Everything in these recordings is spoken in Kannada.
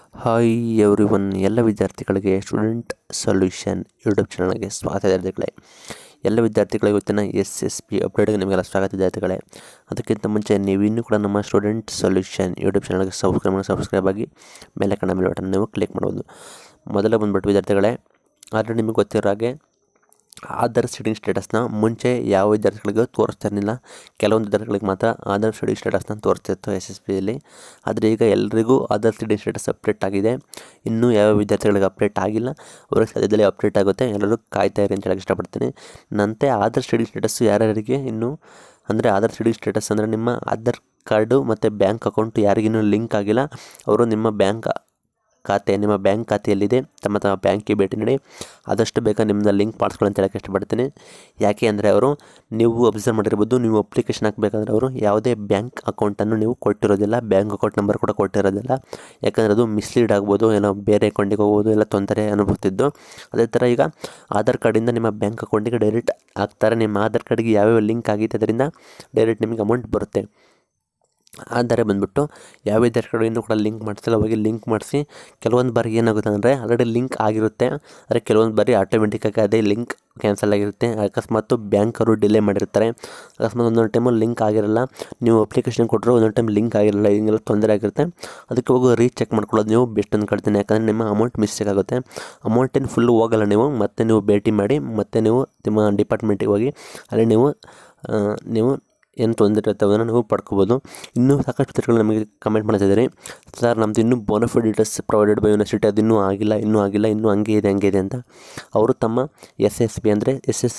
ಹಾಯ್ ಎವ್ರಿವನ್, ಎಲ್ಲ ವಿದ್ಯಾರ್ಥಿಗಳಿಗೆ ಸ್ಟೂಡೆಂಟ್ ಸೊಲ್ಯೂಷನ್ ಯೂಟ್ಯೂಬ್ ಚಾನಲ್ಗೆ ಸ್ವಾಗತ ವಿದ್ಯಾರ್ಥಿಗಳೇ. ಎಲ್ಲ ವಿದ್ಯಾರ್ಥಿಗಳಿಗೆ ಇವತ್ತಿನ SSP ಅಪ್ಡೇಟ್ಗೆ ನಿಮಗೆಲ್ಲ ಸ್ವಾಗತ ವಿದ್ಯಾರ್ಥಿಗಳೇ. ಅದಕ್ಕಿಂತ ಮುಂಚೆ ನೀವು ಇನ್ನೂ ಕೂಡ ನಮ್ಮ ಸ್ಟೂಡೆಂಟ್ ಸೊಲ್ಯೂಷನ್ ಯೂಟ್ಯೂಬ್ ಚಾನಲ್ಗೆ ಸಬ್ಸ್ಕ್ರೈಬ್ ಆಗಿ ಮೇಲೆ ಕಣ್ಣ ಮೇಲೆ ಬಟನ್ ನೀವು ಕ್ಲಿಕ್ ಮಾಡ್ಬೋದು. ಮೊದಲೇ ಬಂದುಬಿಟ್ಟು ವಿದ್ಯಾರ್ಥಿಗಳೇ, ಆಲ್ರೆಡಿ ನಿಮಗೆ ಗೊತ್ತಿರೋ ಹಾಗೆ ಆಧಾರ್ ಸೀಡಿಂಗ್ ಸ್ಟೇಟಸ್ನ ಮುಂಚೆ ಯಾವ ವಿದ್ಯಾರ್ಥಿಗಳಿಗೂ ತೋರಿಸ್ತಾ ಇರಲಿಲ್ಲ. ಕೆಲವೊಂದು ವಿದ್ಯಾರ್ಥಿಗಳಿಗೆ ಮಾತ್ರ ಆಧಾರ್ ಸೀಡಿಂಗ್ ಸ್ಟೇಟಸ್ನ ತೋರಿಸ್ತಿತ್ತು SSPಯಲ್ಲಿ. ಆದರೆ ಈಗ ಎಲ್ಲರಿಗೂ ಆಧಾರ್ ಸೀಡಿಂಗ್ ಸ್ಟೇಟಸ್ ಅಪ್ಡೇಟ್ ಆಗಿದೆ. ಇನ್ನೂ ಯಾವ ವಿದ್ಯಾರ್ಥಿಗಳಿಗೆ ಅಪ್ಡೇಟ್ ಆಗಿಲ್ಲ, ಅವ್ರಿಗೆ ಸದ್ಯದಲ್ಲೇ ಅಪ್ಡೇಟ್ ಆಗುತ್ತೆ. ಎಲ್ಲರೂ ಕಾಯ್ತಾ ಇರಿ ಅಂತ ಹೇಳಕ್ಕೆ ಇಷ್ಟಪಡ್ತೀನಿ. ನಂತೆ ಆಧಾರ್ ಸೀಡಿಂಗ್ ಸ್ಟೇಟಸ್ಸು ಯಾರ್ಯಾರಿಗೆ ಇನ್ನೂ ಅಂದರೆ ಆಧಾರ್ ಸೀಡಿಂಗ್ ಸ್ಟೇಟಸ್ ಅಂದರೆ ನಿಮ್ಮ ಆಧಾರ್ ಕಾರ್ಡು ಮತ್ತು ಬ್ಯಾಂಕ್ ಅಕೌಂಟು ಯಾರಿಗಿನ್ನೂ ಲಿಂಕ್ ಆಗಿಲ್ಲ, ಅವರು ನಿಮ್ಮ ಬ್ಯಾಂಕ್ ಖಾತೆಯಲ್ಲಿದೆ, ತಮ್ಮ ಬ್ಯಾಂಕಿಗೆ ಭೇಟಿ ನೀಡಿ ಆದಷ್ಟು ಬೇಗ ನಿಮ್ಮನ್ನ ಲಿಂಕ್ ಮಾಡಿಸ್ಕೊಳ್ಳಿ ಅಂತ ಹೇಳಕ್ಕೆ ಇಷ್ಟಪಡ್ತೀನಿ. ಯಾಕೆ ಅಂದರೆ ಅವರು ನೀವು ಅಬ್ಸರ್ವ್ ಮಾಡಿರ್ಬೋದು, ನೀವು ಅಪ್ಲಿಕೇಶನ್ ಹಾಕಬೇಕಾದ್ರೆ ಅವರು ಯಾವುದೇ ಬ್ಯಾಂಕ್ ಅಕೌಂಟನ್ನು ನೀವು ಕೊಟ್ಟಿರೋದಿಲ್ಲ, ಬ್ಯಾಂಕ್ ಅಕೌಂಟ್ ನಂಬರ್ ಕೂಡ ಕೊಟ್ಟಿರೋದಿಲ್ಲ. ಯಾಕಂದರೆ ಅದು ಮಿಸ್ಲೀಡ್ ಆಗ್ಬೋದು, ಏನೋ ಬೇರೆ ಅಕೌಂಟಿಗೆ ಹೋಗ್ಬೋದು, ಎಲ್ಲ ತೊಂದರೆ ಅನುಭವಿಸ್ತಿದ್ದು. ಅದೇ ಥರ ಈಗ ಆಧಾರ್ ಕಾರ್ಡಿಂದ ನಿಮ್ಮ ಬ್ಯಾಂಕ್ ಅಕೌಂಟಿಗೆ ಡೈರೆಕ್ಟ್ ಹಾಕ್ತಾರೆ. ನಿಮ್ಮ ಆಧಾರ್ ಕಾರ್ಡಿಗೆ ಯಾವ್ಯಾವ ಲಿಂಕ್ ಆಗಿದೆ ಅದರಿಂದ ಡೈರೆಕ್ಟ್ ನಿಮಗೆ ಅಮೌಂಟ್ ಬರುತ್ತೆ. ಆದರೆ ಬಂದುಬಿಟ್ಟು ಯಾವ ವಿದ್ಯಾರ್ಥಿಗಳು ಇನ್ನೂ ಕೂಡ ಲಿಂಕ್ ಮಾಡಿಸಿಲ್ಲ, ಹೋಗಿ ಲಿಂಕ್ ಮಾಡಿಸಿ. ಕೆಲವೊಂದು ಬಾರಿ ಏನಾಗುತ್ತೆ ಅಂದರೆ ಆಲ್ರೆಡಿ ಲಿಂಕ್ ಆಗಿರುತ್ತೆ, ಆದರೆ ಕೆಲವೊಂದು ಬಾರಿ ಆಟೋಮೆಟಿಕ್ಕಾಗಿ ಅದೇ ಲಿಂಕ್ ಕ್ಯಾನ್ಸಲ್ ಆಗಿರುತ್ತೆ. ಅಕಸ್ಮಾತ್ ಬ್ಯಾಂಕವರು ಡಿಲೇ ಮಾಡಿರ್ತಾರೆ, ಅಕಸ್ಮಾತ್ ಒಂದೊಂದು ಟೈಮು ಲಿಂಕ್ ಆಗಿರಲ್ಲ, ನೀವು ಅಪ್ಲಿಕೇಶನ್ ಕೊಟ್ಟರು ಒಂದೊಂದು ಟೈಮ್ ಲಿಂಕ್ ಆಗಿರಲ್ಲ, ಹಿಂಗೆಲ್ಲ ತೊಂದರೆ ಆಗಿರುತ್ತೆ. ಅದಕ್ಕೆ ಹೋಗಿ ರೀಚೆಕ್ ಮಾಡ್ಕೊಳ್ಳೋದು ನೀವು ಬೆಸ್ಟ್ ಅಂದ್ಕೊಳ್ತೀನಿ. ಯಾಕಂದರೆ ನಿಮ್ಮ ಅಮೌಂಟ್ ಮಿಸ್ಟೇಕ್ ಆಗುತ್ತೆ. ಅಮೌಂಟೇನು ಫುಲ್ಲು ಹೋಗಲ್ಲ, ಮತ್ತೆ ನೀವು ಭೇಟಿ ಮಾಡಿ ಮತ್ತೆ ನೀವು ನಿಮ್ಮ ಡಿಪಾರ್ಟ್ಮೆಂಟಿಗೆ ಹೋಗಿ ಅಲ್ಲಿ ನೀವು ಏನು ತೊಂದರೆ ಇರುತ್ತೆ ಅದನ್ನು ನೀವು ಪಡ್ಕೋಬೋದು. ಇನ್ನೂ ಸಾಕಷ್ಟು ವಿದ್ಯಾರ್ಥಿಗಳು ನಮಗೆ ಕಮೆಂಟ್ ಮಾಡ್ತಿದ್ದಾರೆ, ಸರ್ ನಮ್ಮದು ಇನ್ನೂ bonafide details provided by university ಅದು ಇನ್ನೂ ಆಗಿಲ್ಲ, ಇನ್ನೂ ಹಂಗೆ ಇದೆ ಅಂತ. ಅವರು ತಮ್ಮ SSB ಅಂದರೆ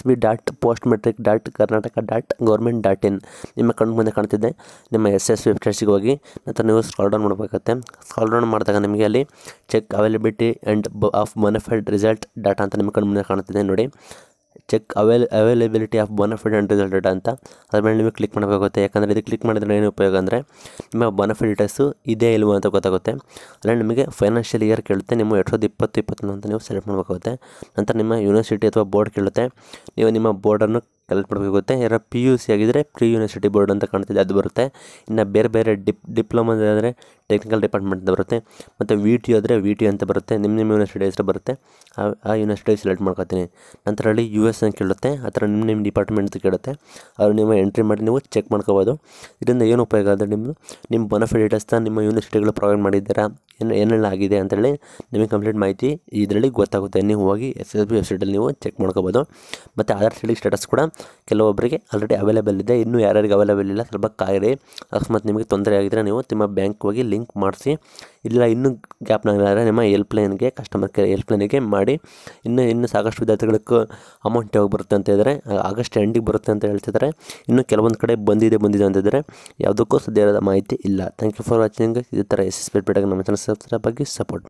ssb.postmatric.karnataka.government.in ನಿಮ್ಮ ಕಣ್ಣು ಮುಂದೆ ಕಾಣ್ತಿದ್ದೆ, ನಿಮ್ಮ SSB ವೆಬ್ಸೈಟ್ಸಿಗೆ ಹೋಗಿ ನಂತರ ನೀವು ಸ್ಕ್ರಾಲ್ ಡೌನ್ ಮಾಡಬೇಕಾಗುತ್ತೆ. ಸ್ಕ್ರಾಲ್ ಡೌನ್ ಮಾಡಿದಾಗ ನಿಮಗೆ ಅಲ್ಲಿ check availability and of bonafide result data ಅಂತ ನಿಮ್ಮ ಕಣ್ಣು ಮುಂದೆ ಕಾಣ್ತಿದೆ ನೋಡಿ. Check availability of bonafide and result data ಅಂತ ಅದ್ರ ಮೇಲೆ ನೀವು ಕ್ಲಿಕ್ ಮಾಡಬೇಕಾಗುತ್ತೆ. ಯಾಕಂದರೆ ಇದು ಕ್ಲಿಕ್ ಮಾಡಿದ್ರೆ ಏನು ಉಪಯೋಗ ಅಂದರೆ ನಿಮ್ಮ ಬೋನಫೈಡ್ ಡೀಟೇಲ್ಸು ಇದೇ ಇಲ್ವೋ ಅಂತ ಗೊತ್ತಾಗುತ್ತೆ. ಅಂದರೆ ನಿಮಗೆ ಫೈನಾನ್ಷಿಯಲ್ ಇಯರ್ ಕೇಳುತ್ತೆ, ನಿಮ್ಮ 2020-21 ಅಂತ ನೀವು ಸೆಲೆಕ್ಟ್ ಮಾಡಬೇಕಾಗುತ್ತೆ. ನಂತರ ನಿಮ್ಮ ಯೂನಿವರ್ಸಿಟಿ ಅಥವಾ ಬೋರ್ಡ್ ಕೇಳುತ್ತೆ, ನೀವು ನಿಮ್ಮ ಬೋರ್ಡನ್ನು ಕಲೆಕ್ಟ್ ಮಾಡಬೇಕಾಗುತ್ತೆ. ಯಾರು PUC ಆಗಿದ್ದರೆ ಪ್ರಿ ಯೂನಿವರ್ಸಿಟಿ ಬೋರ್ಡ್ ಅಂತ ಕಾಣ್ತಿದೆ, ಅದು ಬರುತ್ತೆ. ಇನ್ನು ಬೇರೆ ಡಿಪ್ಲೊಮಾ ಆದರೆ ಟೆಕ್ನಿಕಲ್ ಡಿಪಾರ್ಟ್ಮೆಂಟ್ ಅಂತ ಬರುತ್ತೆ, ಮತ್ತು VTU ಆದರೆ VTU ಅಂತ ಬರುತ್ತೆ. ನಿಮ್ಮ ಯೂನಿವರ್ಸಿಟಿ ಹೆಸರು ಬರುತ್ತೆ, ಆ ಯೂನಿವರ್ಸಿಟಿ ಸೆಲೆಕ್ಟ್ ಮಾಡ್ಕೊತೀನಿ. ನಂತರ ಅಲ್ಲಿ US ಅಂತ ಕೇಳುತ್ತೆ, ಆ ಥರ ನಿಮ್ಮ ಡಿಪಾರ್ಟ್ಮೆಂಟ್ ಕೇಳುತ್ತೆ, ಅವ್ರು ನೀವು ಎಂಟ್ರಿ ಮಾಡಿ ನೀವು ಚೆಕ್ ಮಾಡ್ಕೋಬೋದು. ಇದರಿಂದ ಏನು ಉಪಯೋಗ ಅಂದರೆ ನಿಮ್ಮ ಬೋನಫೈಡ್ ಡೀಟೇಲ್ಸ್ನ ನಿಮ್ಮ ಯೂನಿವರ್ಸಿಟಿಗಳು ಪ್ರೊವೈಡ್ ಮಾಡಿದ್ದೀರಾ, ಏನೆಲ್ಲ ಆಗಿದೆ ಅಂತೇಳಿ ನಿಮಗೆ ಕಂಪ್ಲೀಟ್ ಮಾಹಿತಿ ಇದರಲ್ಲಿ ಗೊತ್ತಾಗುತ್ತೆ. ನೀವು ಹೋಗಿ SSB ವೆಬ್ಸೈಟಲ್ಲಿ ನೀವು ಚೆಕ್ ಮಾಡ್ಕೋಬೋದು. ಮತ್ತು ಆಧಾರ್ ಸೀಡಿಂಗ್ ಸ್ಟೇಟಸ್ ಕೂಡ ಕೆಲವೊಬ್ಬರಿಗೆ ಆಲ್ರೆಡಿ ಅವೈಲೇಬಲ್ ಇದೆ, ಇನ್ನೂ ಯಾರ್ಯಾರಿಗೆ ಅವೈಲೇಬಲ್ ಇಲ್ಲ ಸ್ವಲ್ಪ ಕಾಯಿರಿ. ಅಕಸ್ಮಾತ್ ನಿಮಗೆ ತೊಂದರೆ ಆಗಿದ್ದರೆ ನೀವು ನಿಮ್ಮ ಬ್ಯಾಂಕ್ ಹೋಗಿ ಲಿಂಕ್ ಮಾಡಿಸಿ, ಇಲ್ಲ ಇನ್ನೂ ಗ್ಯಾಪ್ನಾಗಿದ್ದಾರೆ ನಿಮ್ಮ ಕಸ್ಟಮರ್ ಕೇರ್ ಹೆಲ್ಪ್ಲೈನಿಗೆ ಮಾಡಿ. ಇನ್ನು ಸಾಕಷ್ಟು ವಿದ್ಯಾರ್ಥಿಗಳಿಗೆ ಅಮೌಂಟ್ ಯಾವಾಗ ಬರುತ್ತೆ ಅಂತ ಹೇಳಿದರೆ ಆಗಸ್ಟ್ ಎಂಡಿಗೆ ಬರುತ್ತೆ ಅಂತ ಹೇಳ್ತಿದ್ದಾರೆ. ಇನ್ನು ಕೆಲವೊಂದು ಕಡೆ ಬಂದಿದೆ ಅಂತಿದ್ದಾರೆ, ಯಾವುದಕ್ಕೂ ಸದ್ಯದ ಮಾಹಿತಿ ಇಲ್ಲ. Thank you for watching. ಇದೇ ಥರ SSB ನಮ್ಮ ಚಾನಲ್ ಸಬ್ಸ್ಕ್ರೈಬ್ ಆಗಿ ಸಪೋರ್ಟ್ ಮಾಡಿ.